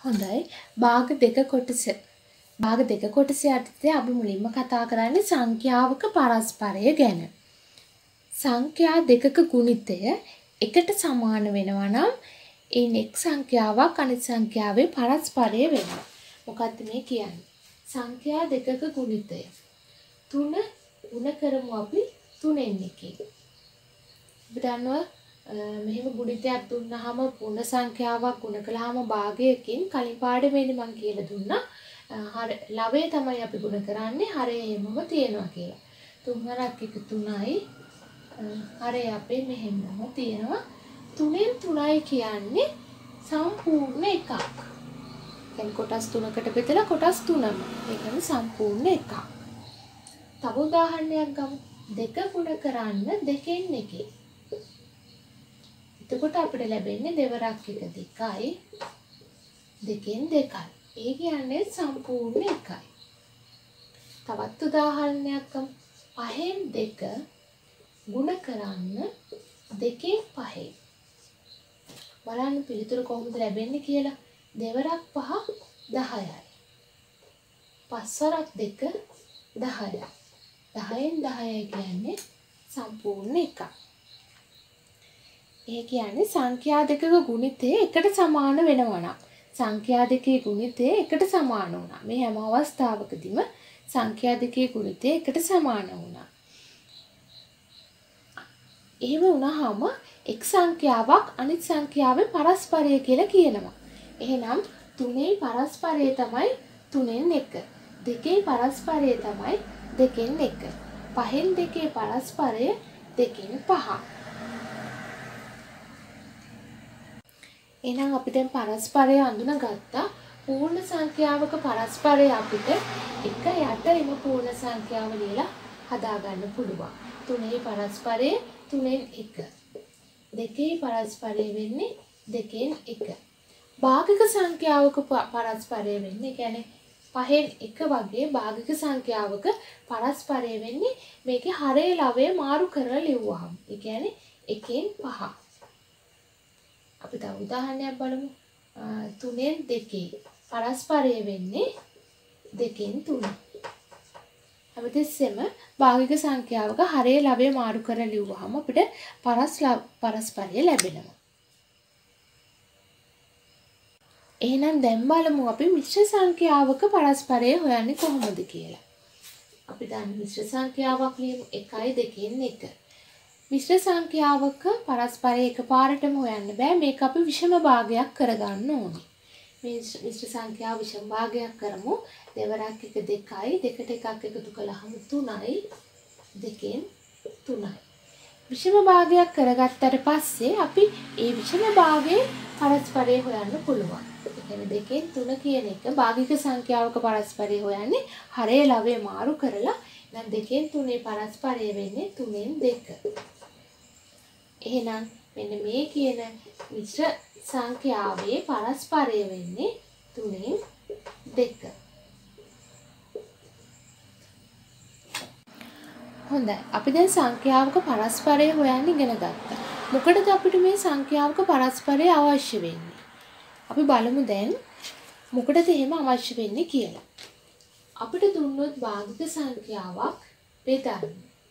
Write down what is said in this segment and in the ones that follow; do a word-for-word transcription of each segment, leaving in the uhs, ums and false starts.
හොඳයි. භාග දෙක කොටස. භාග දෙක කොටස යටතේ අපි මුලින්ම කතා කරන්නේ සංඛ්‍යාවක පරස්පරය ගැන. සංඛ්‍යා දෙකක ගුණිතය එකට සමාන වෙනවා නම් ඒ එක් සංඛ්‍යාවක් අනිත් සංඛ්‍යාවේ පරස්පරය වෙනවා. මොකක්ද මේ කියන්නේ? සංඛ්‍යා දෙකක ගුණිතය. තුන ගුණ කරමු අපි තුනෙන් එකකින්. අපි දන්නවා මෙහෙම ගුණිතයක් දුන්නාම පූර්ණ සංඛ්‍යාවක් ගුණ කළාම භාගයකින් කලින් පාඩමේදී මම කියලා දුන්නා. හර ලවය තමයි අපි ගුණ කරන්නේ හරය එහෙමම තියෙනවා කියලා. තුන් හරක් එක තුනයි. හරය අපේ මෙහෙමම තියෙනවා. තුනෙන් තුනයි කියන්නේ සම්පූර්ණ එකක්. දැන් කොටස් තුනකට බෙදලා කොටස් තුනම. ඒ කියන්නේ සම්පූර්ණ එකක්. තව උදාහරණයක් ගමු. දෙක ගුණ කරන්න දෙකෙන් එකේ. එතකොට අපිට ලැබෙන්නේ දෙවරක් එක දෙකයි. දෙකෙන් දෙකයි. ඒ කියන්නේ සම්පූර්ණ එකයි. තවත් උදාහරණයක් ගමු. පහෙන් දෙක ගුණ කරන්න දෙකෙන් පහේ. බලන්න පිළිතුර කොහොමද ලැබෙන්නේ කියලා. දෙවරක් පහ දහයයි. පස්වරක් දෙක දහයයි. දහයෙන් දහයයි කියන්නේ සම්පූර්ණ එකක්. ඒ කියන්නේ සංඛ්‍යා දෙකක ගුණිතය එකට සමාන වෙනවා නම් සංඛ්‍යා දෙකේ ගුණිතය එකට සමාන වුණා. මේ හැම අවස්ථාවකදීම සංඛ්‍යා දෙකේ ගුණිතය එකට සමාන වුණා. එහෙම වුණාම එක් සංඛ්‍යාවක් අනිත් සංඛ්‍යාවේ පරස්පරය කියලා කියනවා. එහෙනම් තුනේ පරස්පරය තමයි තුනෙන් එක. දෙකේ පරස්පරය තමයි දෙකෙන් එක. පහෙන් දෙකේ පරස්පරය දෙකෙන් පහ. එහෙනම් අපි දැන් පරස්පරය අඳුනගත්තා. පූර්ණ සංඛ්‍යාවක පරස්පරය අපිට එක යට එම පූර්ණ සංඛ්‍යාව ලියලා හදාගන්න පුළුවන්. තුනේ පරස්පරය තුනෙන් එක. දෙකේ පරස්පරය වෙන්නේ දෙකෙන් එක. භාගික සංඛ්‍යාවක පරස්පරය වෙන්නේ කියන්නේ පහෙන් එක වගේ භාගික සංඛ්‍යාවක පරස්පරය වෙන්නේ මේකේ හරය ලවය මාරු කරලා ලිව්වහම. ඒ කියන්නේ එකෙන් පහ. අපි තව උදාහරණයක් බලමු. තුනෙන් දෙකේ පරස්පරය වෙන්නේ දෙකෙන් තුන. හැමතිස්සෙම භාගික සංඛ්‍යාවක හරය ලවය මාරු කරලා ලිව්වහම අපිට පරස් පරස්පරය ලැබෙනවා. එහෙනම් දැන් බලමු අපි මිශ්‍ර සංඛ්‍යාවක පරස්පරය හොයන්නේ කොහොමද කියලා. අපි දන්න මිශ්‍ර සංඛ්‍යාවක් ලියමු එකයි දෙකෙන් එක. මිශ්‍ර සංඛ්‍යාවක පරස්පරය එකපාරටම හොයන්න බෑ. මේක අපි විෂම භාගයක් කරගන්න ඕනේ. මේ මිශ්‍ර සංඛ්‍යාව විෂම භාගයක් කරමු. දෙවරක් එක දෙකයි. දෙකට එකක් එකතු කළාම තුනයි. දෙකෙන් තුනයි. විෂම භාගයක් කරගත්තට පස්සේ අපි ඒ විෂම භාගයේ පරස්පරය හොයන්න පුළුවන්. ඒ කියන්නේ දෙකෙන් තුන කියන එක භාගික සංඛ්‍යාවක පරස්පරය හොයන්නේ හරය ලවය මාරු කරලා. නම් දෙකෙන් තුනේ පරස්පරය වෙන්නේ තුනෙන් දෙක. එහෙනම් මෙන්න මේ කියන මිශ්‍ර සංඛ්‍යාවේ පරස්පරය වෙන්නේ තුනෙන් දෙක. හොඳයි. අපි දැන් සංඛ්‍යාවක පරස්පරය හොයන්න ඉගෙන ගත්තා. මොකටද අපිට මේ සංඛ්‍යාවක පරස්පරය අවශ්‍ය වෙන්නේ? අපි බලමු දැන් මොකටද එහෙම අවශ්‍ය වෙන්නේ කියලා. අපිට දුන්නොත් භාගික සංඛ්‍යාවක් බෙදන්න.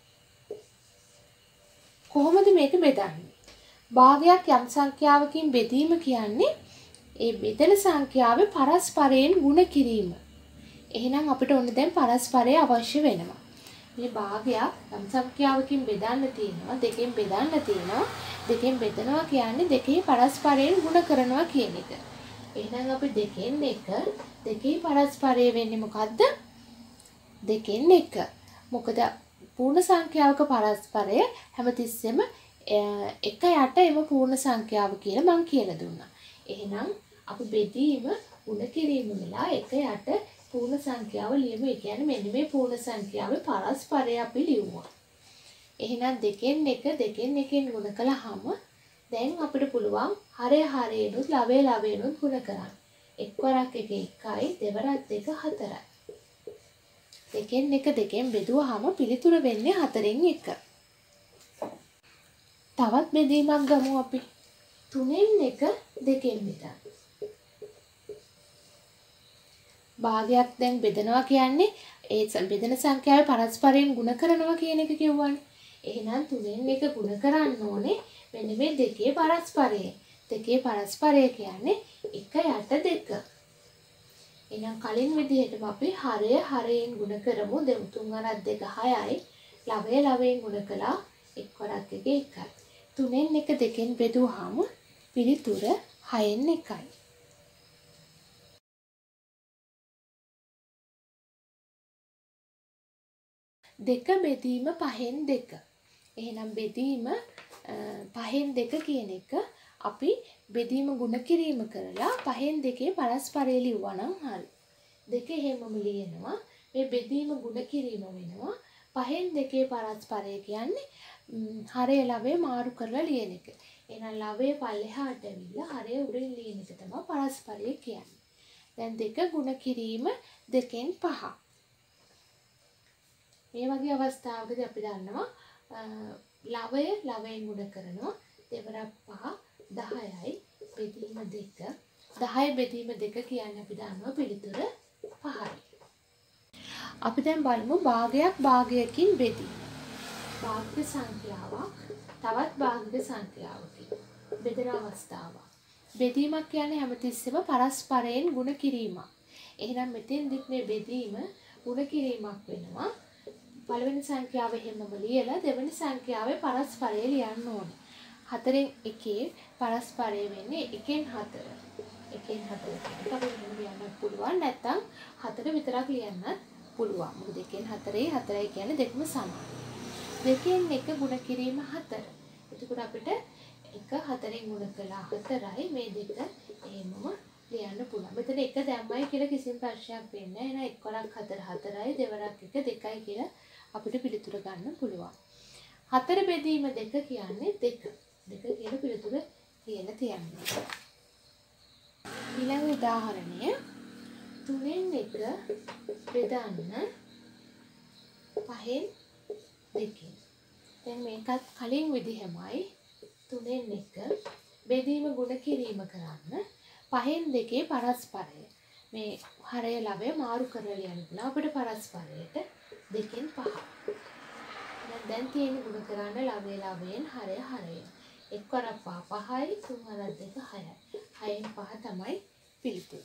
කොහොමද මේක බෙදන්නේ? භාගයක් යම් සංඛ්‍යාවකින් බෙදීම කියන්නේ ඒ බෙදෙන සංඛ්‍යාවේ පරස්පරයෙන් ගුණ කිරීම. එහෙනම් අපිට ඕන දැන් පරස්පරය අවශ්‍ය වෙනවා. මේ භාගයක් යම් සංඛ්‍යාවකින් බෙදන්න තියෙනවා, දෙකෙන් බෙදන්න තියෙනවා. දෙකෙන් බෙදනවා කියන්නේ දෙකේ පරස්පරයෙන් ගුණ කරනවා කියන එක. එහෙනම් අපි දෙකෙන් එක දෙකේ පරස්පරය වෙන්නේ මොකද්ද? දෙකෙන් එක. මොකද පූර්ණ සංඛ්‍යාවක පරස්පරය හැමතිස්සෙම එක යට එම පූර්ණ සංඛ්‍යාව කියලා මම කියලා දුන්නා. එහෙනම් අපි බෙදීම ගුණ කිරීම වෙලා එක යට පූර්ණ සංඛ්‍යාව ලියමු. ඒ කියන්නේ මෙන්න මේ පූර්ණ සංඛ්‍යාවේ පරස්පරය අපි ලියුවා. එහෙනම් දෙකෙන් එක දෙකෙන් එකෙන් ගුණ කළාම දැන් අපිට පුළුවන් හරය හරයෙන්ුත් ලවය ලවයෙන්ුත් ගුණ කරන්න. එක්වරක් එක එකයි දෙවරක් දෙක හතරයි. දෙකෙන් එක දෙකෙන් බෙදුවාම පිළිතුර වෙන්නේ හතරෙන් එක. තවත් බෙදීමක් ගමු අපි. තුනෙන් එක දෙකෙන් බෙදන්න. භාගයක් දැන් බෙදනවා කියන්නේ ඒ බෙදෙන සංඛ්‍යාවේ පරස්පරයෙන් ಗುಣ කරනවා කියන එක කියවනේ. එහෙනම් තුනෙන් එක ಗುಣ කරන්න ඕනේ මෙන්න මේ දෙකේ පරස්පරයෙන්. දෙකේ පරස්පරය කියන්නේ එක යට දෙක. එහෙනම් කලින් විදිහටම අපි හරය හරයෙන් ಗುಣ කරමු. දෙමු තුන් වරක් දෙක හයයි. ලවය ලවයෙන් ಗುಣ කළා එක් වරක් එක එකයි. තුනෙන් එක දෙකෙන් බෙදුවාම පිළිතුර හයෙන් එකයි. දෙක බෙදීම පහෙන් දෙක. එහෙනම් බෙදීම පහෙන් දෙක කියන එක අපි බෙදීම ගුණ කිරීම කරලා පහෙන් දෙකේ පරස්පරය ලියුවා නම් හරි. දෙක එහෙමම ලියනවා. මේ බෙදීම ගුණ කිරීම වෙනවා. පහෙන් දෙකේ පරස්පරය කියන්නේ හරය ලවය මාරු කරලා ලියන එක. එහෙනම් ලවය පල්ලෙහාට ඇවිල්ලා හරය උඩින් ලියන එක තමයි පරස්පරය කියන්නේ. දැන් දෙක ගුණ කිරීම දෙකෙන් පහ. මේ වගේ අවස්ථාවකදී අපි දන්නවා ලවය ලවයෙන් ගුණ කරනවා දෙවරක් පහ දහයයි බෙදීම දෙක. දහය බෙදීම දෙක කියන්නේ අපි දන්නවා පිළිතුර පහයි. අපි දැන් බලමු භාගයක් භාගයකින් බෙදීම. භාගික සංඛ්‍යාවක් තවත් භාගික සංඛ්‍යාවකින් බෙදෙන අවස්ථාවක්. බෙදීමක් කියන්නේ හැමතිස්සෙම පරස්පරයෙන් ගුණ කිරීමක්. එහෙනම් මෙතෙන්දිත් මේ බෙදීම ගුණ කිරීමක් වෙනවා. පළවෙනි සංඛ්‍යාව හැමම ලියලා දෙවෙනි සංඛ්‍යාවේ පරස්පරය ලියන්න ඕනේ. හතරෙන් එකේ පරස්පරය වෙන්නේ එකෙන් හතර. එකෙන් හතර කියන එක අපිට ලියන්න පුළුවන්. නැත්නම් හතර විතරක් ලියන්නත් පුළුවන්. මොකද එකෙන් හතරේ හතරයි කියන්නේ දෙකම සමානයි. දෙකෙන් එක ගුණ කිරීම හතර. එතකොට අපිට එක හතරෙන් ගුණ කළා හතරයි මේ දෙක එහෙමම ලියන්න පුළුවන්. මෙතන එක දැම්මයි කියලා කිසිම ප්‍රශ්නයක් වෙන්නේ නැහැ. එහෙනම් එක් වරක් හතර හතරයි දෙවරක් එක දෙකයි කියලා අපිට පිළිතුර ගන්න පුළුවන්. හතර බෙදීම දෙක කියන්නේ දෙක. දෙක කියන පිළිතුර කියලා තියන්නේ. ඊළඟ උදාහරණය තුනෙන් එක බෙදන්න පහෙන් දෙකෙන්. දැන් මේකත් කලින් විදිහමයි තුනෙන් එක බෙදීම ගුණ කිරීම කරන්න පහෙන් දෙකේ පරස්පරය. මේ හරය ලවය මාරු කරලා ලියන්න පුළුවන් අපිට පරස්පරයට දෙකෙන් පහ. දැන් තියෙන ගුණ කරන්න ලවය ලවයෙන් හරය හරයෙන්. එක් වරක් පහ පහයි තුන් වරක් දෙක හයයි. හයෙන් පහ තමයි පිළිතුර.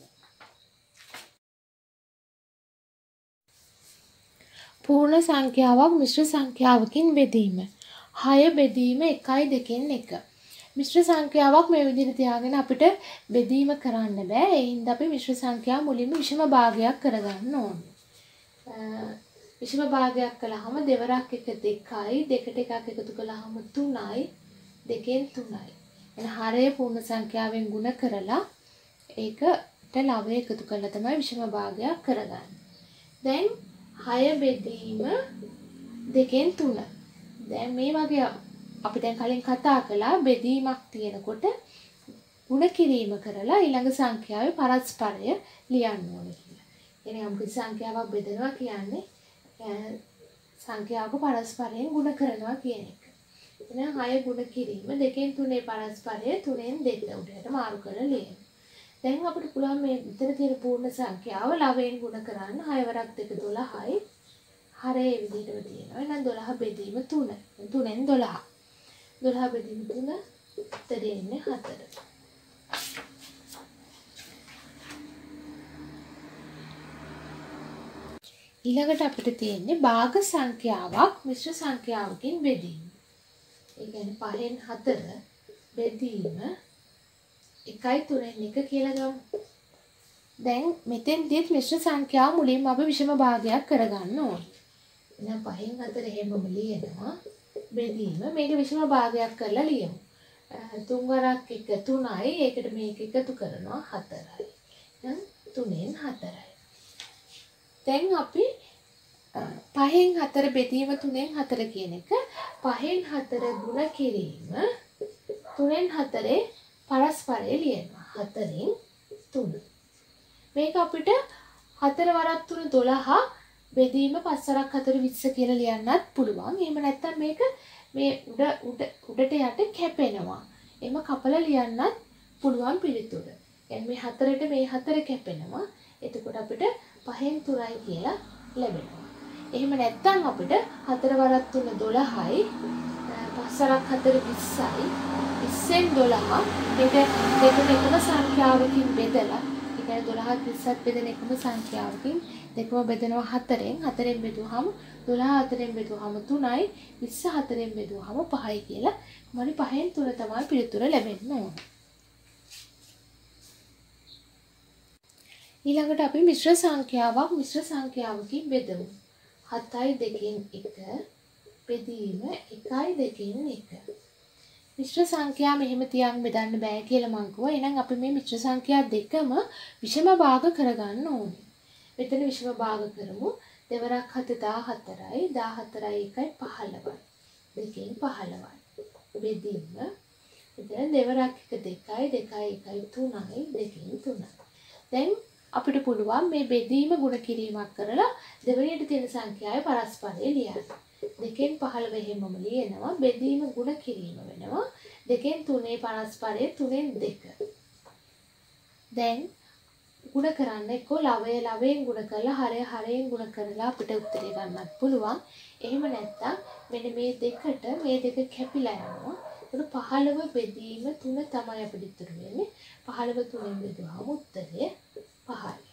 පූර්ණ සංඛ්‍යාවක් මිශ්‍ර සංඛ්‍යාවකින් බෙදීම. හය බෙදීම එකයි දෙකෙන් එක. මිශ්‍ර සංඛ්‍යාවක් මේ විදිහට තියාගෙන අපිට බෙදීම කරන්න බෑ. ඒ හින්දා අපි මිශ්‍ර සංඛ්‍යාව මුලින්ම විෂම භාගයක් කරගන්න ඕනේ. විෂම භාගයක් කළාම දෙවරක් එක දෙකයි දෙකට එකක් එකතු කළාම තුනයි දෙකෙන් තුනයි. එන හරය පූර්ණ සංඛ්‍යාවෙන් ගුණ කරලා ඒකට ලවය එකතු කරලා තමයි විෂම භාගයක් කරගන්නේ. දැන් හය බෙදීම දෙකෙන් තුන. දැන් මේ වගේ අපි දැන් කලින් කතා කළා බෙදීමක් තියෙනකොට ගුණ කිරීම කරලා ඊළඟ සංඛ්‍යාවේ පරස්පරය ලියන්න ඕනේ කියලා. එනේ අපි සංඛ්‍යාවක් බෙදනවා කියන්නේ සංඛ්‍යාවක පරස්පරයෙන් ගුණ කරනවා කියන එක. එහෙනම් හය ගුණ කිරීම දෙකෙන් තුනේ පරස්පරය තුනෙන් දෙක උඩට මාරු කරලා ලියන්න. දැන් අපිට පුළුවන් මේ විතර තියෙන පූර්ණ සංඛ්‍යාව ලවයෙන් ගුණ කරන්න හය වරක් දෙක දොළහයි. හරය ඒ විදිහටම තියෙනවා. එහෙනම් දොළහ බෙදීම තුන. තුනෙන් දොළහ. දොළහ බෙදීම තුන උත්තරේ එන්නේ හතර. ඊළඟට අපිට තියෙන්නේ භාග සංඛ්‍යාවක් මිශ්‍ර සංඛ්‍යාවකින් බෙදීම. ඒ කියන්නේ පහෙන් හතර බෙදීම එකයි තුනෙන් එක කියලා ගමු. දැන් මෙතෙන්දිත් මිශ්‍ර සංඛ්‍යාව මුලින්ම අපි විෂම භාගයක් කරගන්න ඕනේ. එහෙනම් පහෙන් හතර එහෙමම ලියනවා. බෙදීම මේක විෂම භාගයක් කරලා ලියමු. තුන් වරක් එක තුනයි ඒකට මේක එකතු කරනවා හතරයි. දැන් තුනෙන් හතරයි. දැන් අපි පහෙන් හතර බෙදීම තුනෙන් හතර කියන එක පහෙන් හතර ගුණ කිරීම තුනෙන් හතරේ පරස්පරය ලියනවා. හතරෙන් තුන. මේක අපිට හතර වරක් තුන දොළහ බෙදීම පස් වරක් හතර විස්ස කියලා ලියන්නත් පුළුවන්. එහෙම නැත්නම් මේක මේ උඩ උඩ උඩට යට කැපෙනවා. එම කපලා ලියන්නත් පුළුවන් පිළිතුර. يعني මේ හතරට මේ හතර කැපෙනවා. එතකොට අපිට පහෙන් තුනයි කියලා ලැබෙනවා. එහෙම නැත්නම් අපිට හතර වරක් තුන දොළහයි පස් වරක් හතර විස්සයි විස්සෙන් දොළහ මේක දෙකම එකම සංඛ්‍යාවකින් බෙදලා ඒ කියන්නේ දොළහත් විස්සත් බෙදෙන එකම සංඛ්‍යාවකින් දෙකම බෙදෙනවා හතරෙන් හතරෙන් බෙදුවාම දොළහ හතරෙන් බෙදුවාම තුනයි විස්ස හතරෙන් බෙදුවාම පහයි කියලා මරි පහෙන් තුන තමයි පිළිතුර ලැබෙන්න ඕන. ඊළඟට අපි මිශ්‍ර සංඛ්‍යාවක් මිශ්‍ර සංඛ්‍යාවකින් බෙදමු. හතයි දෙකෙන් එක බෙදීම එකයි දෙකෙන් එක. මිශ්‍ර සංඛ්‍යා මෙහෙම තියන් බෙදන්න බෑ කියලා මං කිව්වා. එහෙනම් අපි මේ මිශ්‍ර සංඛ්‍යා දෙකම විෂම භාග කරගන්න ඕනේ. මෙතන විෂම භාග කරමු. දෙවරක් හත දාහතරයි දාහතරයි එකයි පහළොවයි. දෙකෙන් පහළොවයි. බෙදීම මෙතන දෙවරක් එක දෙකයි දෙකයි එකයි තුනයි දෙකෙන් තුනයි. දැන් අපිට පුළුවන් මේ බෙදීම ගුණ කිරීමක් කරලා දෙවෙනියට තියෙන සංඛ්‍යාවේ පරස්පරය ලියන්න. දෙකෙන් පහළොව එහෙමම ලියනවා. බෙදීම ගුණ කිරීම වෙනවා. දෙකෙන් තුනේ පරස්පරය තුනෙන් දෙක. දැන් ගුණ කරන්න එක්කෝ ලවය ලවයෙන් ගුණ කරලා හරය හරයෙන් ගුණ කරලා අපිට උත්තරේ ගන්නත් පුළුවන්. එහෙම නැත්නම් මෙන්න මේ දෙකට මේ දෙක කැපිලා යනවා. ඒක පහළොව බෙදීම තුන තමයි අපිට ඉතුරු වෙන්නේ. පහළොව තුනෙන් බෙදුවාම උත්තරය පහයි.